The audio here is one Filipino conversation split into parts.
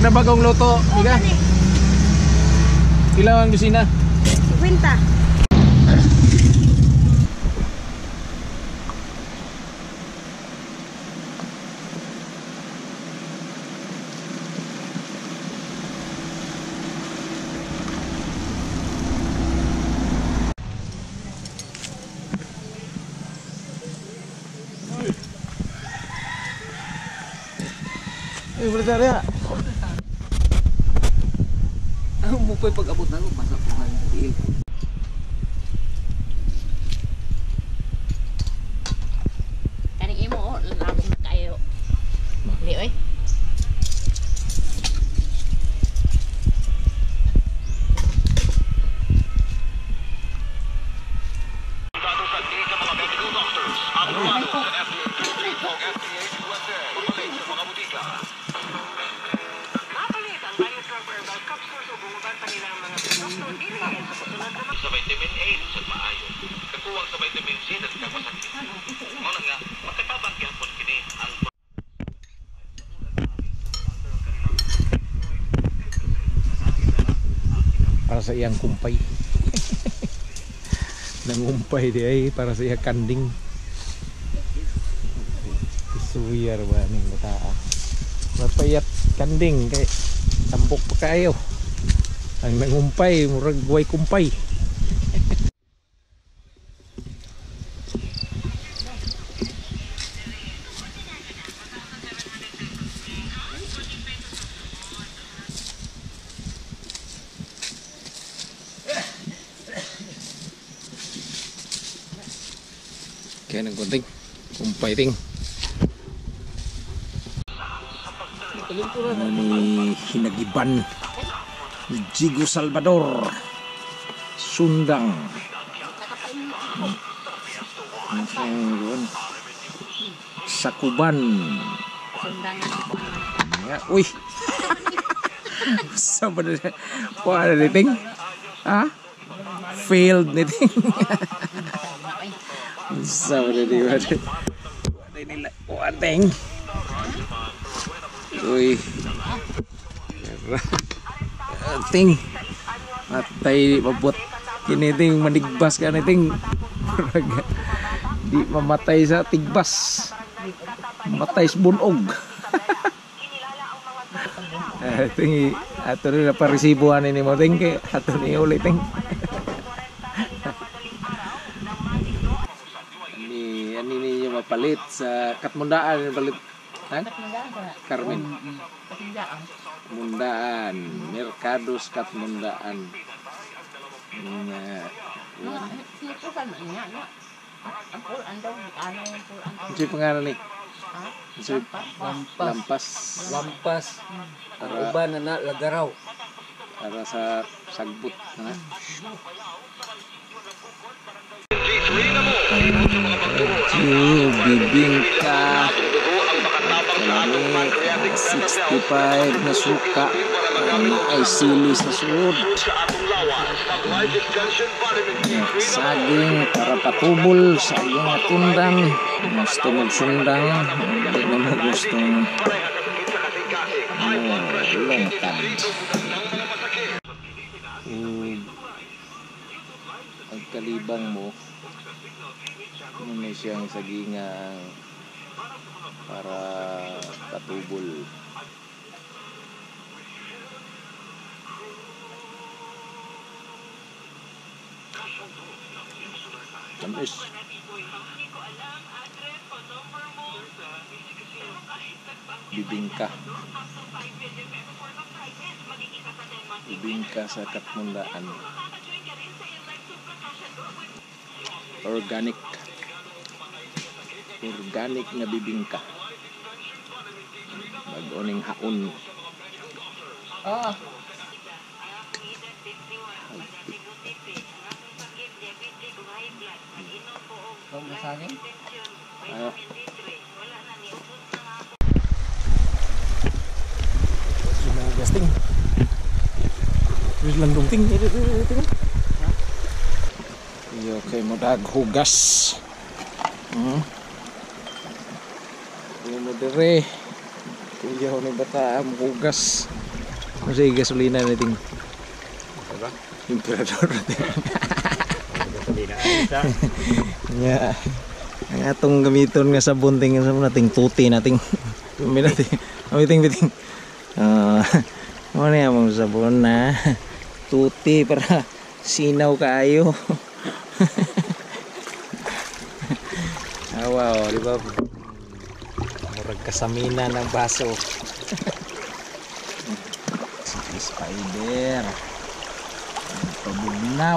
na bagong luto, diga. Ilang ang dosina? 50. Berita ya. Ako mo pa pag-abot na ko, basa ko nga yung tiil. Kaning imo oh, labong na kayo. Di oy. Sa vitamin A sa maayo, kakuwang sa vitamin C at kamasakit. Muna nga, makapabang gyapon kini ang para sa iyang kumpay. Nangumpay di ay para sa iyang kanding. Isuyar ba ning bataa. Mapayat kanding kay tambok pa kayo. Ang nangumpay murag way kumpay. Kaya nang kunting kumpay ting. Ini hinagiban ni Jigo Salvador Sundang. Sakuban. Ya, uy. Sebenarnya wah ada ting. Ah? Failed nih ting. Sebenarnya ada ini wateng. Uy. Ting. Matay mabot kini ting manigbas ka ni ting. Di mamatay sa tigbas. Mamatay sa bunog. Ting ato rin na parisibuhan ini mo ting kay ato ni ulit ting. Ani ni mapalit sa Katmundaan palit. Han? Carmen. Mundaan, Mercados Katmundaan. Ano pangalan ni? Lampas. Lampas. Uban na lagaraw. Para sa sagbot na. Bibingka 65 na suka ay sili sa sulod. Saging para patubol sa iyong tundang. Gusto magsundang, hindi naman gustong longkad. Ang kalibang mo may siyang sagingang para patubol. Tamis. Bibingka. Bibingka sa Katmundaan. Organic na bibingka. Mag-oning haon. Oh. Pagmasagin? Sumagas ting. Terus landung ting. Iyo kay mo daghugas. Mo dire. Kuya ni bata am hugas. Masih gasolina nating Diba? emperador natin. Gasolina isa. Ya. Ang atong gamiton nga sabon tingin sa nating tuti nating biting. Ano na yung sabon na tuti para sinaw kayo. Wow, di ba? Murag kasamina ng baso. Spider. Pabugnaw.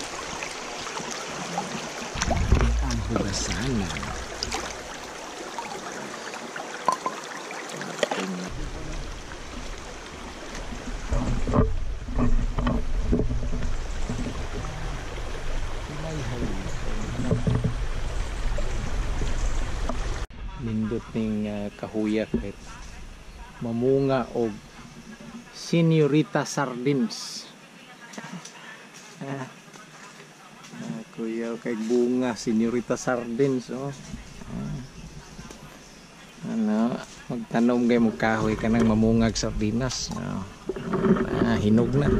Ang hugasan. Nindot ning kahuya kahit mamunga og Señorita Sardines. Kuya kay bunga Señorita Sardines, oh. Ano, magtanom kay mo kahoy kanang mamungag sardinas. Hinog na.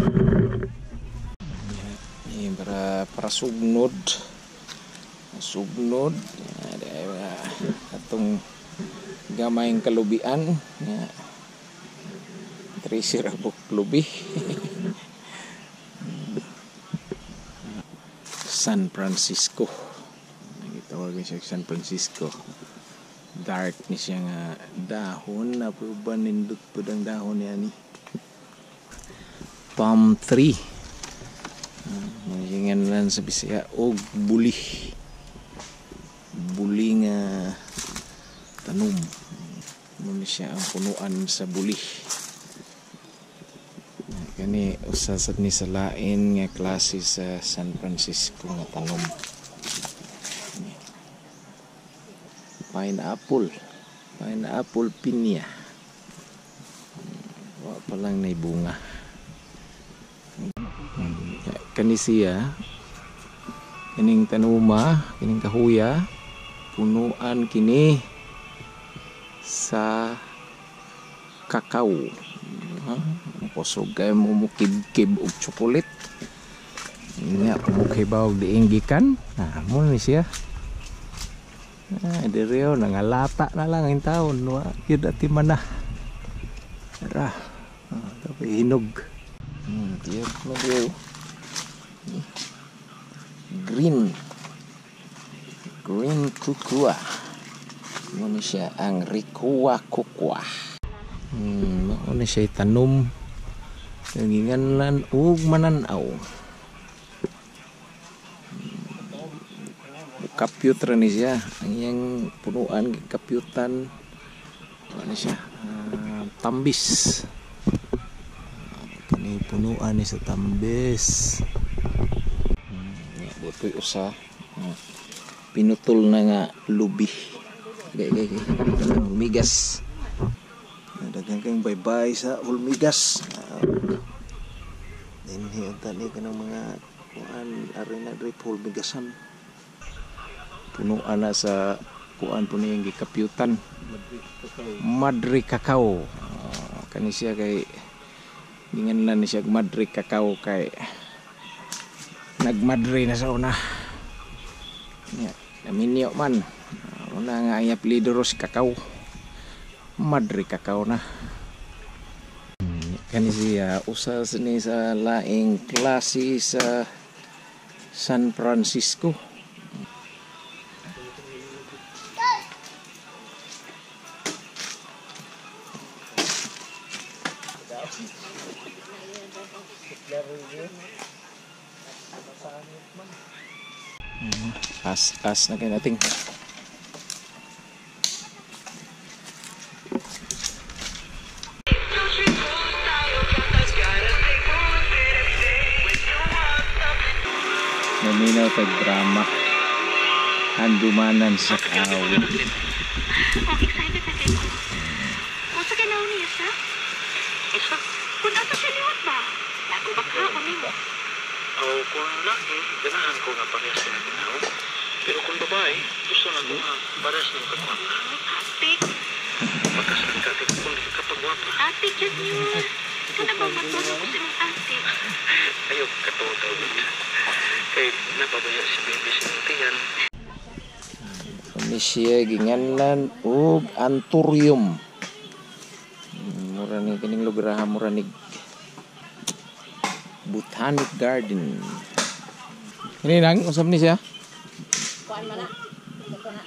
Yan para sugnod. Sugnod. Atong gamayng kalubian. Tracer abok lubi. San Francisco. Tawag siya San Francisco. Dark ni siya nga dahon na po ba nindot po ang dahon niya ni palm tree. Mahingan lang sa Bisaya og buli nga tanom. Muna siya ang punuan sa buli. Kani usasad ni sa lain nga klase sa San Francisco nga tanom. Pineapple pinya. Wa pa lang nay bunga. Kani siya kining tanuma, kining kahuya, punuan kini sa kakao. Posog kay mo mukib-kib og chocolate. Nya mukibaw diing gikan. Mo ni siya. Direo nangalata na lang ang taon, wa yun ati mana. Tara, tapos hinog. Tiyap na diyo. Green kukua. Muna siya ang rikua kukua. Muna siya tanom. Naginganan ug mananaw. Computer ni siya. Ang iyang punuan computan. Ano siya? Tambis. Kani punuan ni sa tambis. Butoy usa. Pinutol na nga lubi. Gay. Hulmigas. Dagang kang bye-bye sa hulmigas. Dinhi tani kanang mga kuan arena drip hulmigasan. Punuan na sa kuan po niyang gikapyutan. Madre Cacao. Kani siya kay ginganlan ni siya Madre Cacao kay nagmadre na sa una. Naminyo man. Una nga ay apelido Ros Cacao. Madre Cacao na. Kani siya usa ni sa laing klase sa San Francisco. As na kayo nating naminaw tag drama handumanan sa kaw. Excited na kayo. Kung sa kailangan niya siya? Isa? Kung ato siya liwat ba? Lago ba ka? Ano mo? Kung laki, ganahan ko nga parehas na ginaw. Pero kung babae, gusto na ko nga parehas ng kagwapa. Atik. Pagkasalan ka, kung di ka pagwapa. Atik, just yun. Kana bang matulog ko sa imong ate? Ayaw katutaw. Kay napabaya si baby sa tiyan. Kami siya ginganan og Anturium. Mura ni kining lugar ha, mura ni Botanic Garden. Ini nang usap ni siya. Kuan man na. Ito na.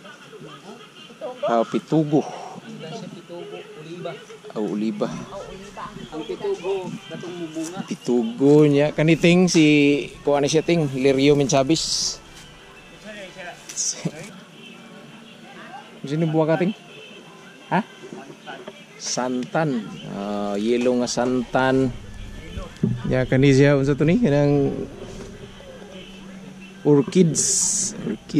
Pitugo. Sa pitugo, oliba. Oliba. Ang pitugo, katong mubunga. Pitugo niya kaniting si kuan siya ting Lirio Minchabis. Sino buwa kating? Ha? Santan. Yellow nga santan. Ya kani siya unsa to ni? Kanang orchids.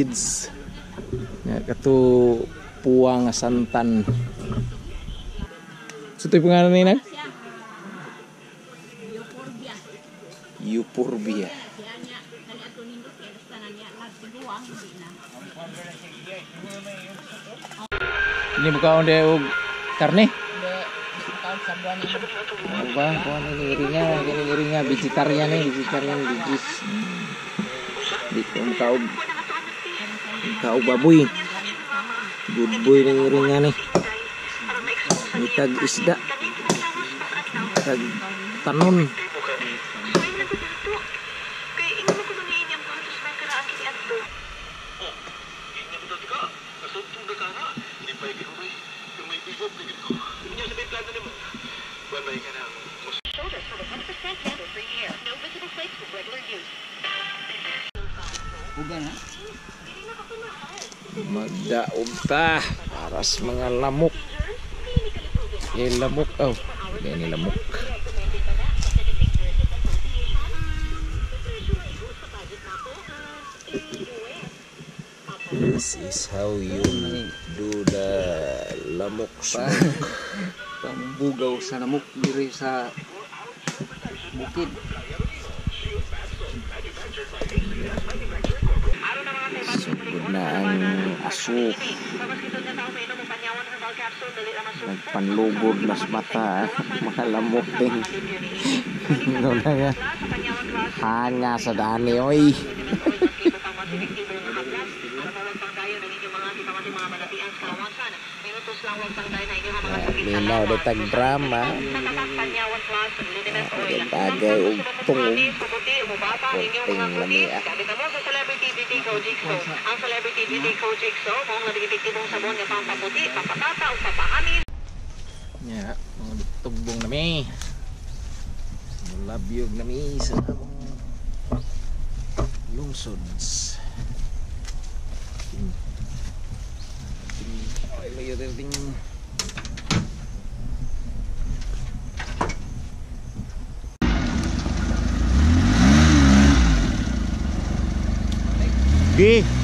Ya kato puwa nga santan. So ito yung pangalan na yun? Euphorbia. Ini buka onde og karne? Ano ba? Kuha na iringa. Vegetarian bigis. Di ko mukha og baboy. Good boy ng iringa ni. Mitag isda. Mitag tanon. Ay, nagdato. Kay ingon ko nang inyong patos may karaan kini adto. Oh, hindi mo dati ka. Nasuntong na ka na. Hindi pa yung may bigop na gito. Hindi sa may plano mo. Babay ka na. Shoulder for 100% handle for a year. No visible plates for regular use. Ugan ha? Magdaog ta para sa mga lamok. Lamok. Ini lamok. This is how you do the lamok smoke. Pambugaw sa namok diri sa bukid. Sugod na ang aso. Nagpanlugod nas mata. Mga lamok din. Ano na nga. Hanga sa dani oy. Linaw de tag drama. Tagay og tungog. Puting lami ah. Ang celebrity BT Jigsaw, mong nabibigtibong sabon nga pampaputi, papatata o papahamin. Ya, tugbong nami. Labyog nami sa among lungsods. Ay, layo ting. Gi.